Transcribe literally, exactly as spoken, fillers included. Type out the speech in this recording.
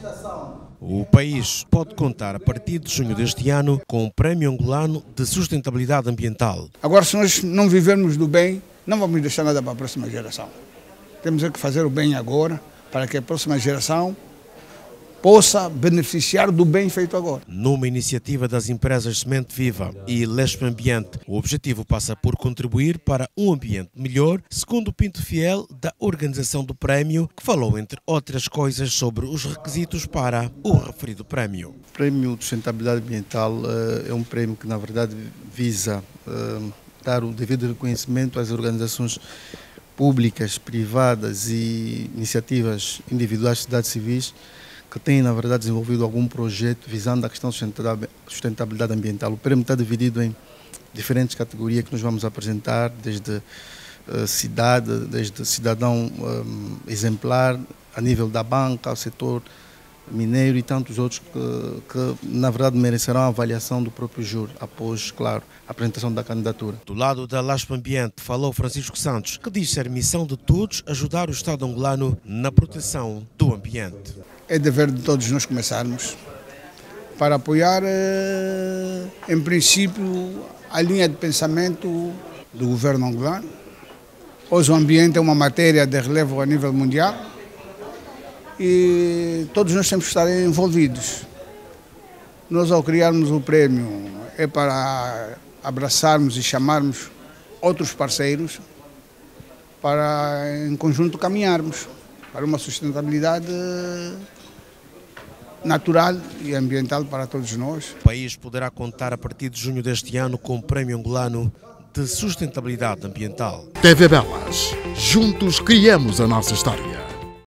O país pode contar a partir de junho deste ano com o Prémio Angolano de Sustentabilidade Ambiental. Agora, se nós não vivermos do bem, não vamos deixar nada para a próxima geração. Temos que fazer o bem agora para que a próxima geração possa beneficiar do bem feito agora. Numa iniciativa das empresas Semente Viva e Lespe Ambiente, o objetivo passa por contribuir para um ambiente melhor, segundo Pinto Fiel, da organização do prémio, que falou, entre outras coisas, sobre os requisitos para o referido prémio. O Prémio de Sustentabilidade Ambiental uh, é um prémio que, na verdade, visa uh, dar o devido reconhecimento às organizações públicas, privadas e iniciativas individuais de sociedades civis que têm, na verdade, desenvolvido algum projeto visando a questão da sustentabilidade ambiental. O prémio está dividido em diferentes categorias que nós vamos apresentar, desde uh, cidade, desde cidadão um, exemplar, a nível da banca, ao setor mineiro e tantos outros que, que, na verdade, merecerão a avaliação do próprio júri, após, claro, a apresentação da candidatura. Do lado da Lespe Ambiente, falou Francisco Santos, que diz ser missão de todos ajudar o Estado angolano na proteção do ambiente. É dever de todos nós começarmos para apoiar, em princípio, a linha de pensamento do governo angolano. Hoje o ambiente é uma matéria de relevo a nível mundial e todos nós temos que estar envolvidos. Nós, ao criarmos o prémio, é para abraçarmos e chamarmos outros parceiros para, em conjunto, caminharmos para uma sustentabilidade natural e ambiental para todos nós. O país poderá contar a partir de junho deste ano com o Prémio Angolano de Sustentabilidade Ambiental. T V Belas. Juntos criamos a nossa história.